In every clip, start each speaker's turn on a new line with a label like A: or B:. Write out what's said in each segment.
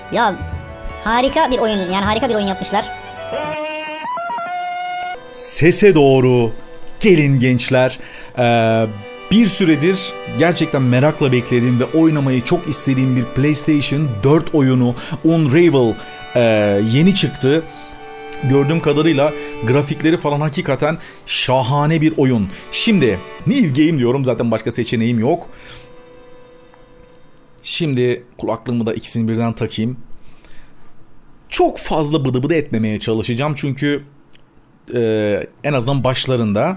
A: Ya harika bir oyun, yani harika bir oyun yapmışlar.
B: Sese doğru gelin gençler. Bir süredir gerçekten merakla beklediğim ve oynamayı çok istediğim bir PlayStation 4 oyunu Unravel yeni çıktı. Gördüğüm kadarıyla grafikleri falan hakikaten şahane bir oyun. Şimdi New Game diyorum, zaten başka seçeneğim yok. Şimdi kulaklığımı da ikisini birden takayım. Çok fazla bıdı bıdı etmemeye çalışacağım çünkü en azından başlarında.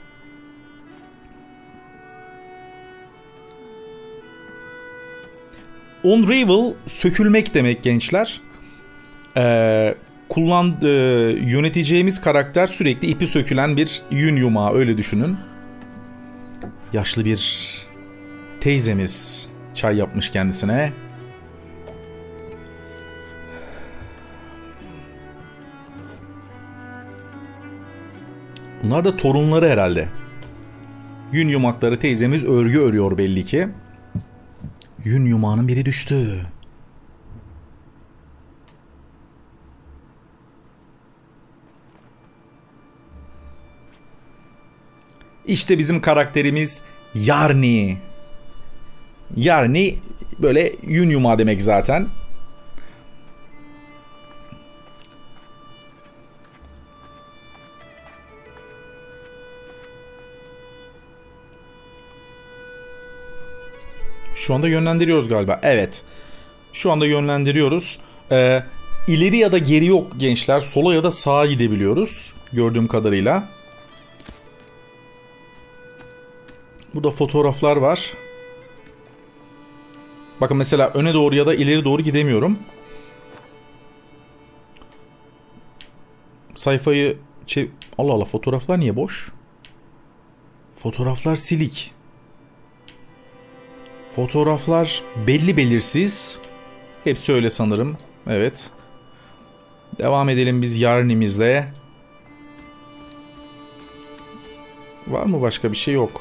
B: Unravel sökülmek demek gençler. Yöneteceğimiz karakter sürekli ipi sökülen bir yün yumağı, öyle düşünün. Yaşlı bir teyzemiz çay yapmış kendisine. Bunlar da torunları herhalde. Yün yumakları teyzemiz örgü örüyor belli ki. Yün yumağının biri düştü. İşte bizim karakterimiz Yarny. Yarny böyle yün yumağı demek zaten. Şu anda yönlendiriyoruz galiba. Evet. Şu anda yönlendiriyoruz. İleri ya da geri yok gençler. Sola ya da sağa gidebiliyoruz. Gördüğüm kadarıyla. Burada fotoğraflar var. Bakın mesela öne doğru ya da ileri doğru gidemiyorum. Sayfayı Allah Allah, fotoğraflar niye boş? Fotoğraflar silik. Fotoğraflar belli belirsiz. Hepsi öyle sanırım. Evet. Devam edelim biz Yarny'mizle. Var mı başka bir şey? Yok.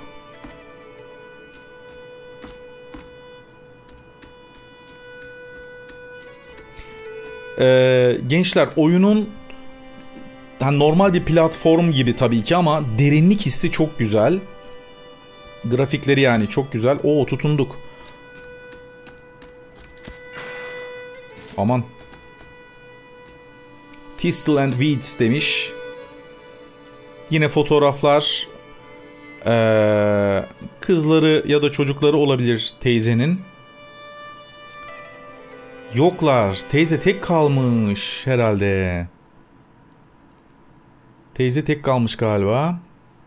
B: Gençler, oyunun normal bir platform gibi tabii ki ama derinlik hissi çok güzel. Grafikleri yani çok güzel. Oo, tutunduk. Aman. Thistle and Weeds demiş. Yine fotoğraflar. Kızları ya da çocukları olabilir teyzenin. Yoklar. Teyze tek kalmış herhalde. Teyze tek kalmış galiba.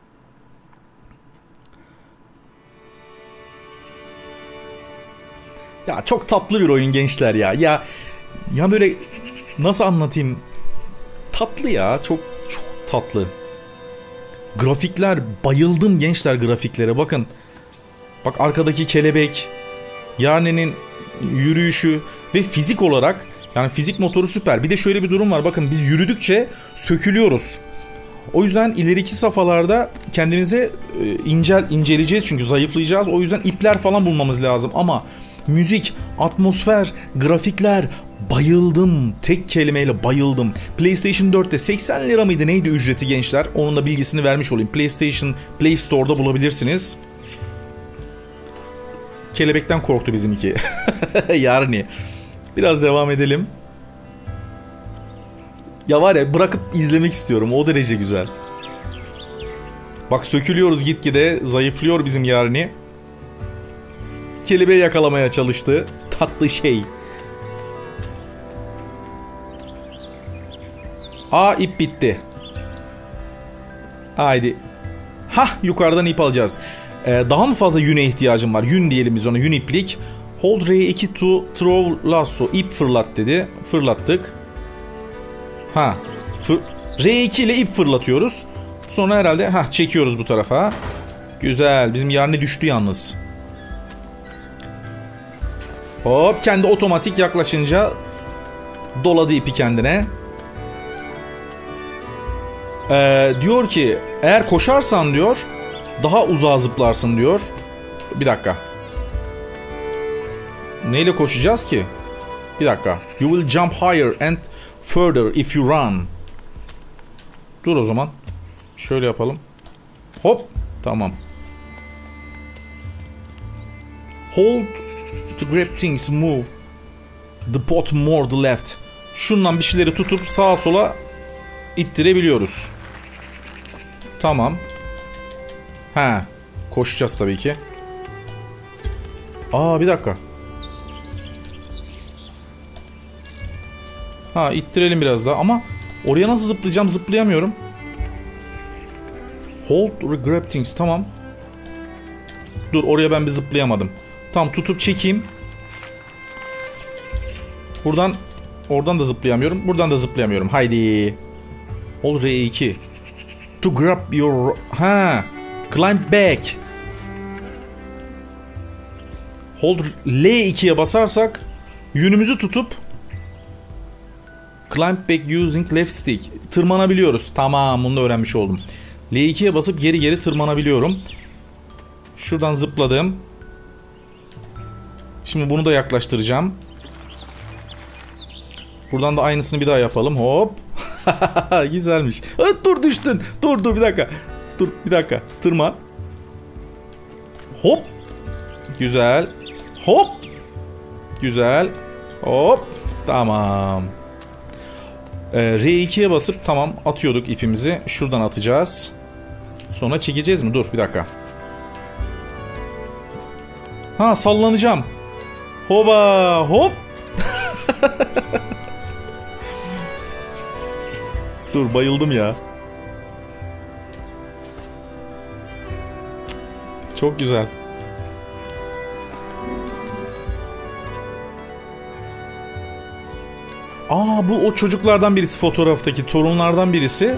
B: Ya çok tatlı bir oyun gençler ya. Ya böyle nasıl anlatayım? Tatlı ya. Çok tatlı. Grafikler, bayıldım gençler grafiklere. Bakın. Bak, arkadaki kelebek, Yarny'nin yürüyüşü ve fizik olarak, yani fizik motoru süper. Bir de şöyle bir durum var. Bakın, biz yürüdükçe sökülüyoruz. O yüzden ileriki safhalarda kendimize inceleyeceğiz çünkü zayıflayacağız. O yüzden ipler falan bulmamız lazım. Ama müzik, atmosfer, grafikler, bayıldım. Tek kelimeyle bayıldım. PlayStation 4'te 80 lira mıydı neydi ücreti gençler? Onun da bilgisini vermiş olayım. PlayStation Play Store'da bulabilirsiniz. Kelebekten korktu bizimki. Yarny. Biraz devam edelim. Ya var ya, bırakıp izlemek istiyorum. O derece güzel. Bak, sökülüyoruz gitgide. Zayıflıyor bizim Yarny. Kelebeği yakalamaya çalıştı. Tatlı şey. Aa, ip bitti. Haydi. Hah, yukarıdan ip alacağız. Daha mı fazla yüne ihtiyacım var? Yün diyelim biz ona. Yün iplik. Hold R2 to throw lasso. İp fırlat dedi. Fırlattık. Ha. R2 ile ip fırlatıyoruz. Sonra herhalde çekiyoruz bu tarafa. Güzel. Bizim Yarny düştü yalnız. Hop, kendi otomatik yaklaşınca doladı ipi kendine. Diyor ki eğer koşarsan diyor daha uzağa zıplarsın diyor. Bir dakika. Neyle koşacağız ki? Bir dakika. You will jump higher and further if you run. Dur o zaman. Şöyle yapalım. Hop. Tamam. Hold to grab things, move the pot more the left. Şundan bir şeyleri tutup sağa sola ittirebiliyoruz. Tamam. Ha, koşacağız tabii ki. Bir dakika. Ha, ittirelim biraz daha ama oraya nasıl zıplayacağım? Zıplayamıyorum. Hold to grab things. Tamam. Dur, oraya ben bir zıplayamadım. Tam tutup çekeyim. Oradan da zıplayamıyorum. Buradan da zıplayamıyorum. Haydi. Hold R2. To grab your... Climb back. Hold L2'ye basarsak yönümüzü tutup climb back using left stick. Tırmanabiliyoruz. Tamam, bunu da öğrenmiş oldum. L2'ye basıp geri geri tırmanabiliyorum. Şuradan zıpladım. Şimdi bunu da yaklaştıracağım. Buradan da aynısını bir daha yapalım. Hop. Güzelmiş. Dur, düştün. Dur bir dakika. Dur bir dakika. Tırman. Hop. Güzel. Hop. Güzel. Hop. Tamam. R2'ye basıp tamam atıyorduk ipimizi. Şuradan atacağız. Sonra çekeceğiz mi? Dur bir dakika. Sallanacağım. Hoba hop. Dur, bayıldım ya. Çok güzel. Bu o çocuklardan birisi, fotoğraftaki torunlardan birisi.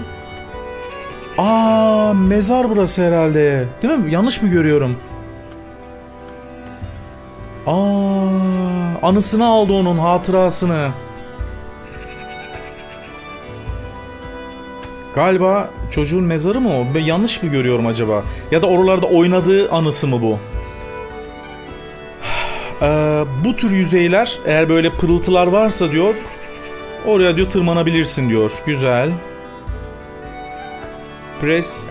B: Mezar burası herhalde. Değil mi? Yanlış mı görüyorum? Anısını aldı, onun hatırasını. Galiba çocuğun mezarı mı o? Ben yanlış mı görüyorum acaba? Ya da oralarda oynadığı anısı mı bu? Bu tür yüzeyler, eğer böyle pırıltılar varsa diyor, oraya diyor tırmanabilirsin diyor. Güzel. Press.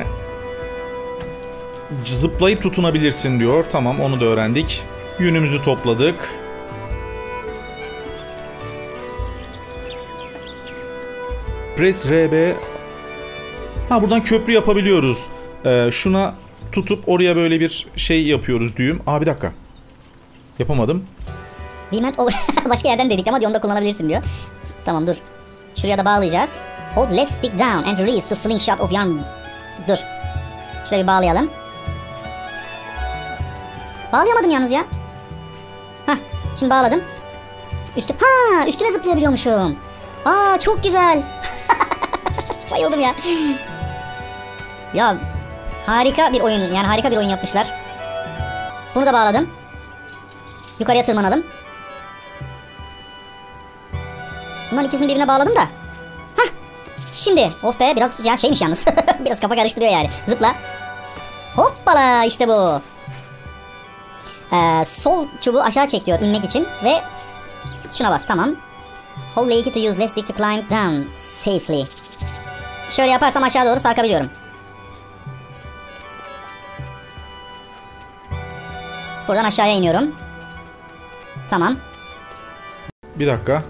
B: Zıplayıp tutunabilirsin diyor. Tamam, onu da öğrendik. Yünümüzü topladık. Press RB. Buradan köprü yapabiliyoruz. Şuna tutup oraya böyle bir şey yapıyoruz, düğüm. Bir dakika. Yapamadım.
A: Başka yerden dedik ama diyor, onu da kullanabilirsin diyor. Tamam, dur. Şuraya da bağlayacağız. Hold left stick down and release to slingshot of yarn. Dur. Şöyle bir bağlayalım. Bağlayamadım yalnız ya. Şimdi bağladım. Üstüne zıplayabiliyormuşum. Çok güzel. Bayıldım ya. Ya harika bir oyun. Yani harika bir oyun yapmışlar. Bunu da bağladım. Yukarıya tırmanalım. Bunların ikisini birbirine bağladım da. Şimdi. Of be, biraz yani şeymiş yalnız. Biraz kafa karıştırıyor yani. Zıpla. Hoppala, işte bu. Sol çubuğu aşağı çek diyor inmek için. Ve şuna bas, tamam. Hold L2 to use left stick to climb down safely. Şöyle yaparsam aşağı doğru sarkabiliyorum. Buradan aşağıya iniyorum. Tamam.
B: Bir dakika.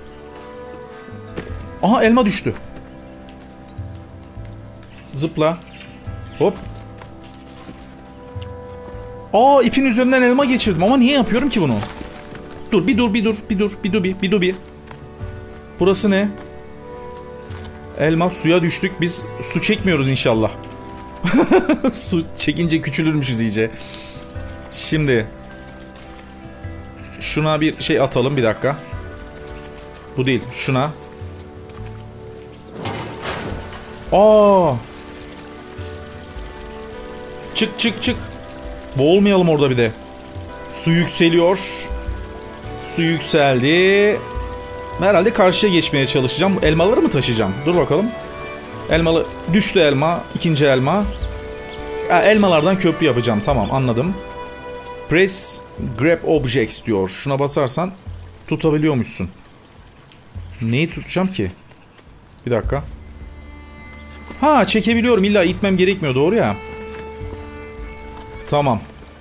B: Elma düştü. Zıpla. Hop. İpin üzerinden elma geçirdim ama niye yapıyorum ki bunu? Dur. Burası ne? Elma, suya düştük. Biz su çekmiyoruz inşallah. Su çekince küçülürmüşüz iyice. Şimdi şuna bir şey atalım, bir dakika. Bu değil, şuna. Çık. Boğulmayalım orada bir de. Su yükseliyor. Su yükseldi. Herhalde karşıya geçmeye çalışacağım. Elmaları mı taşıyacağım? Dur bakalım. Elmalı. Düştü elma. İkinci elma. Elmalardan köprü yapacağım. Tamam, anladım. Press grab objects diyor. Şuna basarsan tutabiliyormuşsun. Neyi tutacağım ki? Bir dakika. Ha, çekebiliyorum. İlla itmem gerekmiyor, doğru ya. Tamam.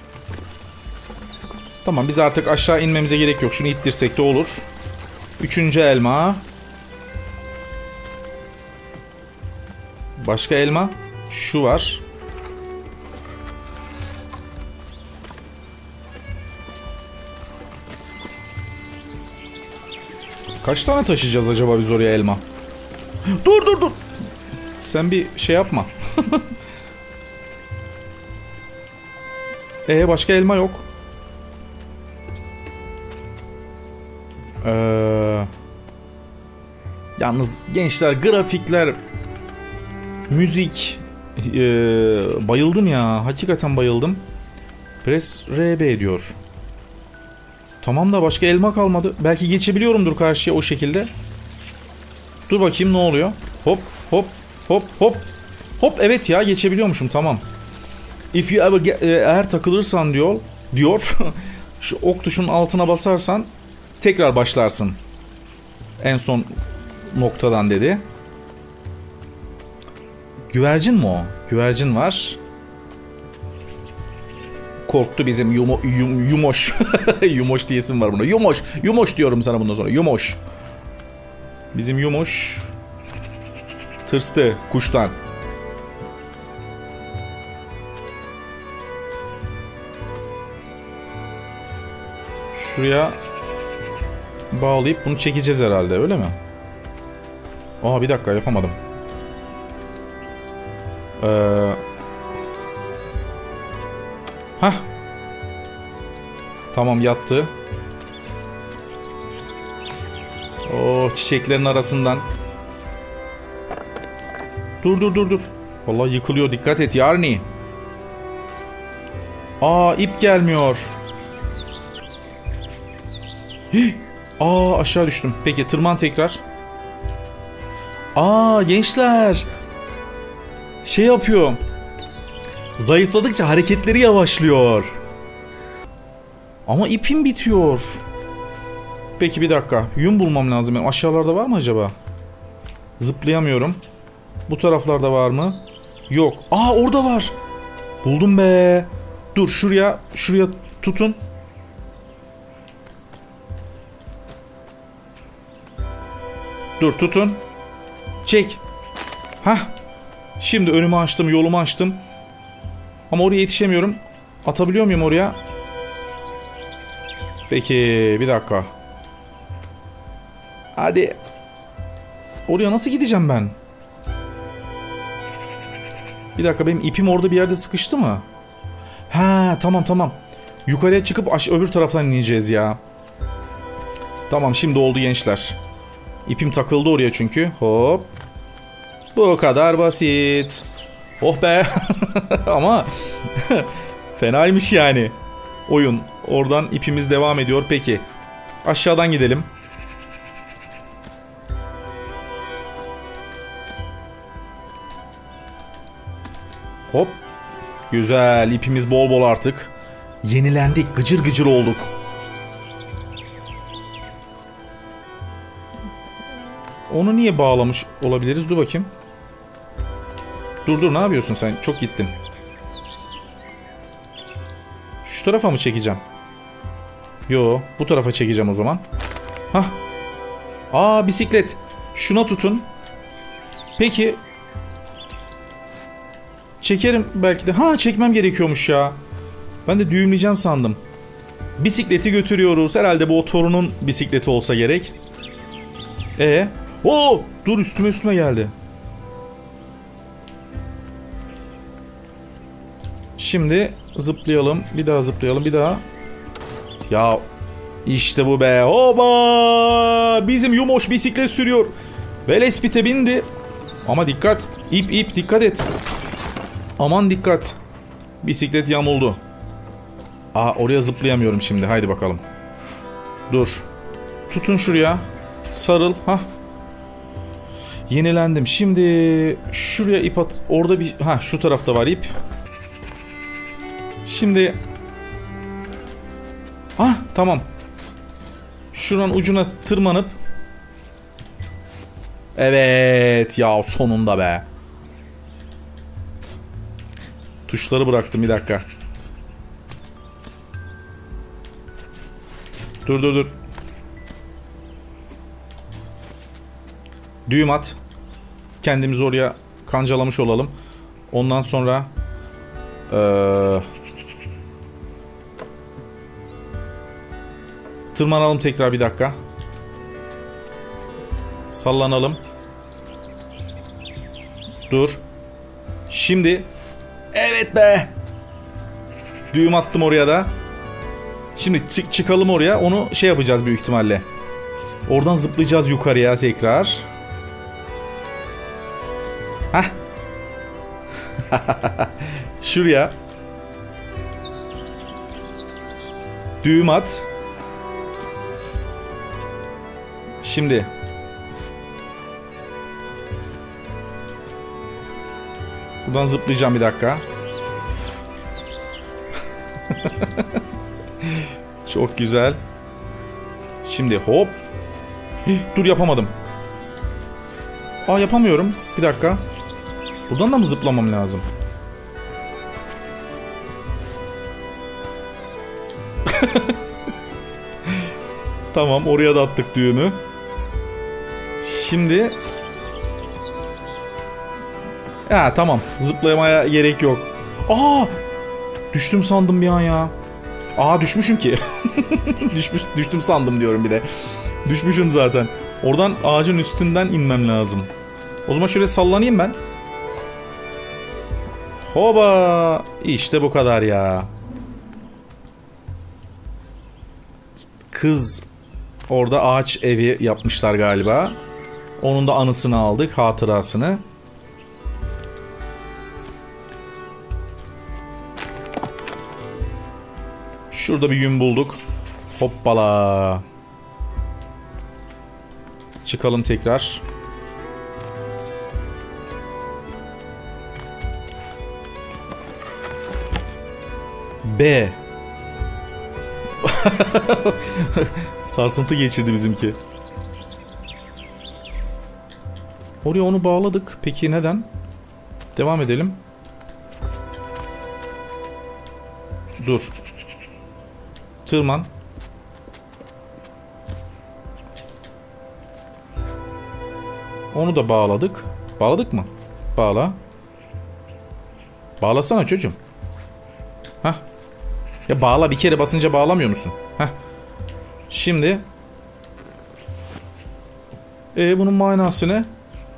B: Tamam, biz artık aşağı inmemize gerek yok. Şunu ittirsek de olur. 3. elma. Başka elma. Şu var. Kaç tane taşıyacağız acaba biz oraya elma? Dur. Sen bir şey yapma. Başka elma yok. Yalnız gençler, grafikler, müzik, bayıldım ya. Hakikaten bayıldım. Press RB diyor. Tamam da başka elma kalmadı. Belki geçebiliyorumdur karşıya o şekilde. Dur bakayım ne oluyor. Hop. Hop, evet ya, geçebiliyormuşum, tamam. If you ever eğer takılırsan diyor. Şu ok tuşunun altına basarsan tekrar başlarsın. En son noktadan dedi. Güvercin mi o? Güvercin var. Korktu bizim Yumoş. Yumoş diyesim var buna. Yumoş diyorum sana bundan sonra. Yumoş. Bizim Yumoş tırstı kuştan. Şuraya bağlayıp bunu çekeceğiz herhalde, öyle mi? Aa, bir dakika, yapamadım. Hah. Tamam, yattı. O çiçeklerin arasından. Dur. Vallahi yıkılıyor, dikkat et Yarni. Aa, ip gelmiyor. Hih. Aa, aşağı düştüm. Peki, tırman tekrar. Aa, gençler. Şey yapıyor. Zayıfladıkça hareketleri yavaşlıyor. Ama ipim bitiyor. Peki, bir dakika. Yün bulmam lazım. Aşağılarda var mı acaba? Zıplayamıyorum. Bu taraflarda var mı? Yok. Aa, orada var. Buldum be. Dur, şuraya tutun. Dur, tutun. Çek. Hah. Şimdi önümü açtım, yolumu açtım. Ama oraya yetişemiyorum. Atabiliyor muyum oraya? Peki, bir dakika. Hadi. Oraya nasıl gideceğim ben? Bir dakika, benim ipim orada bir yerde sıkıştı mı? Ha, tamam. Yukarıya çıkıp öbür taraftan ineceğiz ya. Tamam, şimdi oldu gençler. İpim takıldı oraya çünkü. Hop. Bu kadar basit. Oh be. Ama fenaymış yani. Oyun. Oradan ipimiz devam ediyor. Peki. Aşağıdan gidelim. Hop. Güzel. İpimiz bol bol artık. Yenilendik. Gıcır gıcır olduk. Onu niye bağlamış olabiliriz? Dur bakayım. Dur, ne yapıyorsun sen? Çok gittin. Şu tarafa mı çekeceğim? Yo, bu tarafa çekeceğim o zaman. Hah. Aa, bisiklet. Şuna tutun. Peki. Çekerim belki de. Ha, çekmem gerekiyormuş ya. Ben de düğümleyeceğim sandım. Bisikleti götürüyoruz. Herhalde bu o torunun bisikleti olsa gerek. Oo, dur, üstüme geldi. Şimdi zıplayalım. Bir daha zıplayalım. Bir daha. Ya işte bu be. Oba! Bizim Yumoş bisiklet sürüyor. Velespit'e bindi. Ama dikkat. İp dikkat et. Aman dikkat. Bisiklet yamuldu. Aa, oraya zıplayamıyorum şimdi. Haydi bakalım. Dur. Tutun şuraya. Sarıl. Hah. Yenilendim. Şimdi şuraya ip at. Orada bir... Ha, şu tarafta var ip. Şimdi... Ah, tamam. Şuranın ucuna tırmanıp. Evet ya, sonunda be. Tuşları bıraktım, bir dakika. Dur. Düğüm at. Kendimizi oraya kancalamış olalım. Ondan sonra tırmanalım tekrar, bir dakika. Sallanalım. Dur. Şimdi. Evet be. Düğüm attım oraya da. Şimdi çıkalım oraya. Onu şey yapacağız büyük ihtimalle. Oradan zıplayacağız yukarıya tekrar. Hah. Şuraya. Düğüm at. Şimdi. Buradan zıplayacağım, bir dakika. Çok güzel. Şimdi hop. Dur, yapamadım. Yapamıyorum. Bir dakika. Buradan da mı zıplamam lazım? Tamam, oraya da attık düğümü. Şimdi. Tamam. Zıplamaya gerek yok. Düştüm sandım bir an ya. Düşmüşüm ki. Düştüm sandım diyorum bir de. Düşmüşüm zaten. Oradan ağacın üstünden inmem lazım. O zaman şöyle sallanayım ben. Hoba! İşte bu kadar ya. Kız orada ağaç evi yapmışlar galiba. Onun da anısını aldık, hatırasını. Şurada bir yün bulduk. Hoppala. Çıkalım tekrar. B. Sarsıntı geçirdi bizimki. Oraya onu bağladık. Peki neden? Devam edelim. Dur. Tırman. Onu da bağladık. Bağladık mı? Bağla. Bağlasana çocuğum. Hah. Ya bağla, bir kere basınca bağlamıyor musun? Hah. Şimdi. Bunun manası ne?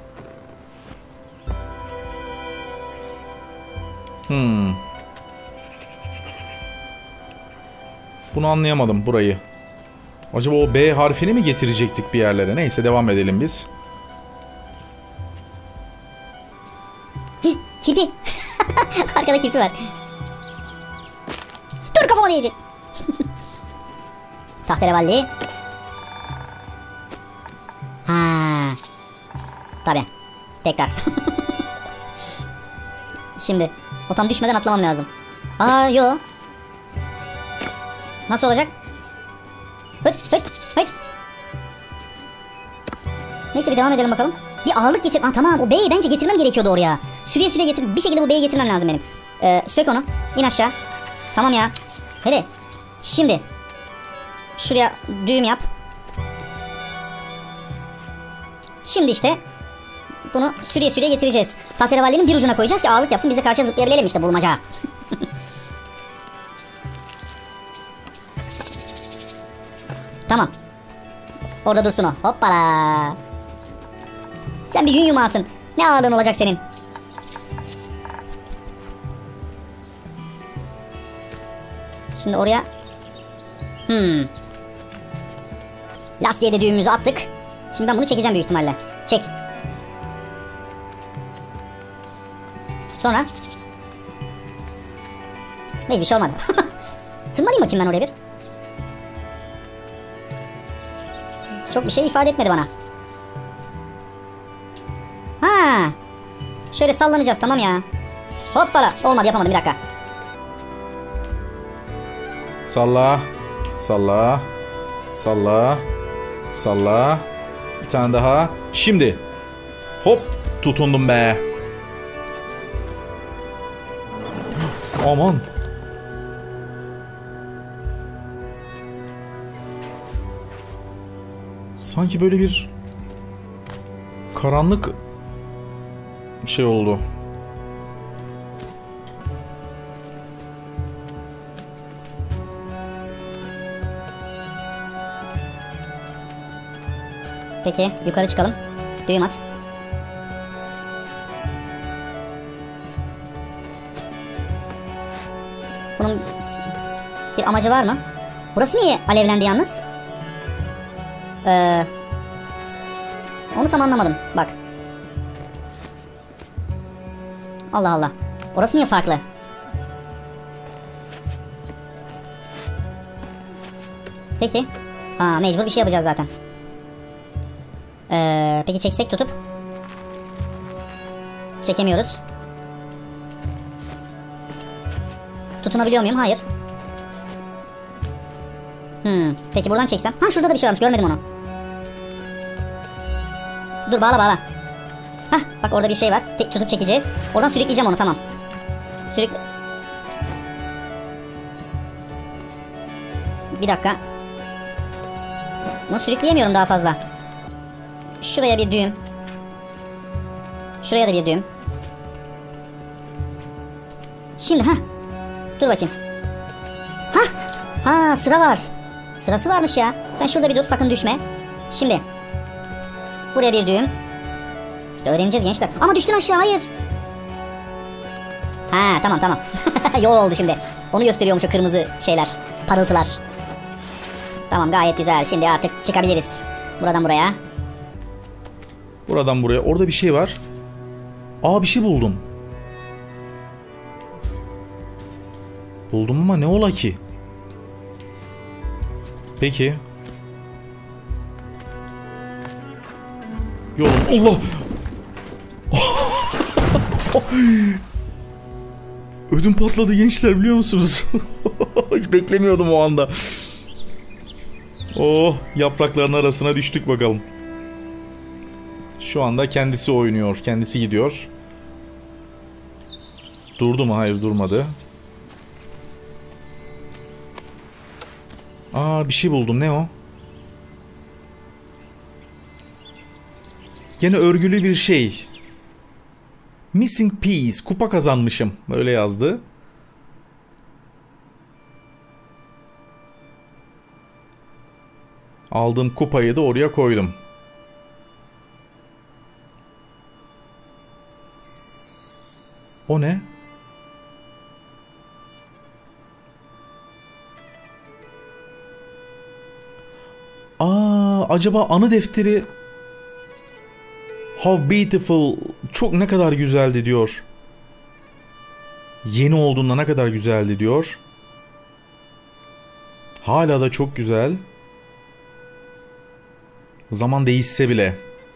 B: Bunu anlayamadım, burayı. Acaba o B harfini mi getirecektik bir yerlere? Neyse, devam edelim biz.
A: Kirpi. Arkada kirpi var. Dur, kafama değecek. Tahterevalli. Tabii. Tekrar. Şimdi o tam düşmeden atlamam lazım. Yo. Nasıl olacak? Hıt. Neyse, bir devam edelim bakalım. Bir ağırlık getir. Tamam, o B'yi bence getirmem gerekiyordu oraya. Süreye getir. Bir şekilde bu B'yi getirmem lazım benim. Sök onu. İn aşağı. Tamam ya. Hadi. Şimdi. Şuraya düğüm yap. Şimdi işte. Bunu süreye getireceğiz. Tahterevallinin bir ucuna koyacağız ki ağırlık yapsın. Biz de karşıya zıplayabilelim işte, bulmaca. Tamam. Orada dursun o. Hoppala. Sen bir yün yumağısın. Ne ağırlığın olacak senin? Şimdi oraya. Lastiğe de düğümümüzü attık. Şimdi ben bunu çekeceğim büyük ihtimalle. Çek. Sonra. Hiçbir şey olmadı. Tırmanayım bakayım ben oraya bir. Çok bir şey ifade etmedi bana. Şöyle sallanacağız, tamam ya. Hoppala. Olmadı, yapamadım, bir dakika.
B: Salla. Salla. Salla. Salla. Bir tane daha. Şimdi. Hop. Tutundum be. Aman. Sanki böyle bir karanlık şey oldu.
A: Peki yukarı çıkalım. Düğüm at. Bunun bir amacı var mı? Burası niye alevlendi yalnız? Onu tam anlamadım. Bak. Allah Allah. Orası niye farklı? Peki. Mecbur bir şey yapacağız zaten. Peki çeksek tutup? Çekemiyoruz. Tutunabiliyor muyum? Hayır. Peki buradan çeksem. Şurada da bir şey varmış. Görmedim onu. Dur bağla. Bak orada bir şey var. Tutup çekeceğiz. Oradan sürükleyeceğim onu, tamam. Bir dakika. Bunu sürükleyemiyorum daha fazla. Şuraya bir düğüm. Şuraya da bir düğüm. Şimdi dur bakayım. Sıra var. Sırası varmış ya. Sen şurada bir dur, sakın düşme. Şimdi. Buraya bir düğüm. İşte öğreneceğiz gençler. Ama düştün aşağı, hayır. Tamam. Yol oldu şimdi. Onu gösteriyormuş o kırmızı şeyler. Parıltılar. Tamam, gayet güzel. Şimdi artık çıkabiliriz. Buradan buraya.
B: Buradan buraya. Orada bir şey var. Bir şey buldum. Buldum ama ne ola ki? Peki. Yolum. Allah! Ödüm patladı gençler, biliyor musunuz? Hiç beklemiyordum o anda. Yaprakların arasına düştük bakalım. Şu anda kendisi oynuyor. Kendisi gidiyor. Durdu mu? Hayır, durmadı. Bir şey buldum. Ne o? Gene örgülü bir şey. Missing piece. Kupa kazanmışım. Öyle yazdı. Aldığım kupayı da oraya koydum. O ne? Acaba anı defteri How beautiful, çok ne kadar güzeldi diyor. Yeni olduğunda ne kadar güzeldi diyor. Hala da çok güzel. Zaman değişse bile.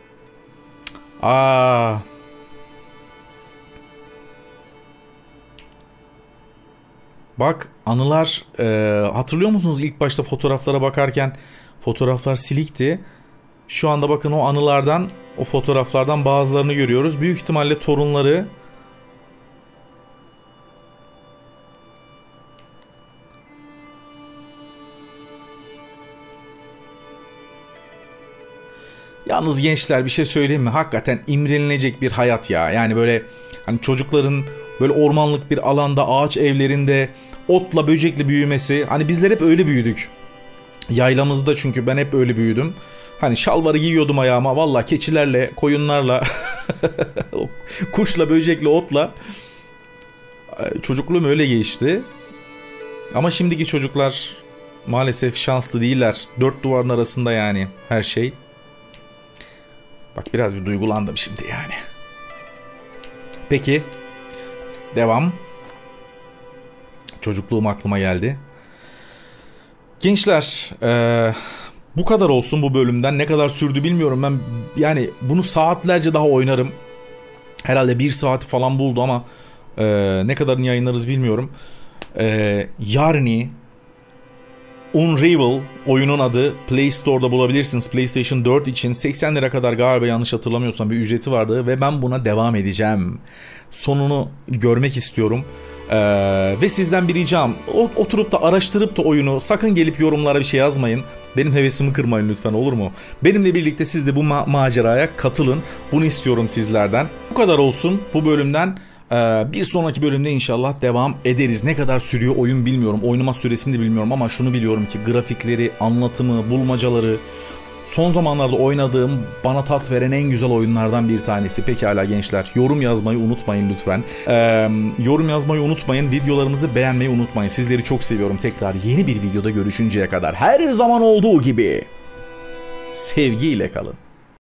B: Bak anılar, hatırlıyor musunuz ilk başta fotoğraflara bakarken fotoğraflar silikti. Şu anda bakın o anılardan, o fotoğraflardan bazılarını görüyoruz. Büyük ihtimalle torunları. Yalnız gençler bir şey söyleyeyim mi? Hakikaten imrenilecek bir hayat ya. Yani böyle hani çocukların böyle ormanlık bir alanda, ağaç evlerinde otla böcekle büyümesi. Hani bizler hep öyle büyüdük. Yaylamızda, çünkü ben hep öyle büyüdüm. Hani şalvarı giyiyordum ayağıma. Vallahi keçilerle, koyunlarla, kuşla, böcekle, otla. Çocukluğum öyle geçti. Ama şimdiki çocuklar maalesef şanslı değiller. Dört duvarın arasında yani her şey. Bak biraz bir duygulandım şimdi yani. Peki. Devam. Çocukluğum aklıma geldi. Gençler, bu kadar olsun bu bölümden. Ne kadar sürdü bilmiyorum. Ben yani bunu saatlerce daha oynarım. Herhalde 1 saati falan buldu ama ne kadarını yayınlarız bilmiyorum. Yarın Unravel oyunun adı. Play Store'da bulabilirsiniz. PlayStation 4 için 80 lira kadar galiba, yanlış hatırlamıyorsam bir ücreti vardı ve ben buna devam edeceğim. Sonunu görmek istiyorum. Ve sizden bir ricam, oturup da araştırıp da oyunu sakın gelip yorumlara bir şey yazmayın. Benim hevesimi kırmayın lütfen, olur mu? Benimle birlikte siz de bu maceraya katılın. Bunu istiyorum sizlerden. Bu kadar olsun bu bölümden. Bir sonraki bölümde inşallah devam ederiz. Ne kadar sürüyor oyun bilmiyorum. Oynama süresini de bilmiyorum ama şunu biliyorum ki grafikleri, anlatımı, bulmacaları, son zamanlarda oynadığım, bana tat veren en güzel oyunlardan bir tanesi. Pekala gençler, yorum yazmayı unutmayın lütfen. Yorum yazmayı unutmayın. Videolarımızı beğenmeyi unutmayın. Sizleri çok seviyorum. Tekrar yeni bir videoda görüşünceye kadar her zaman olduğu gibi sevgiyle kalın.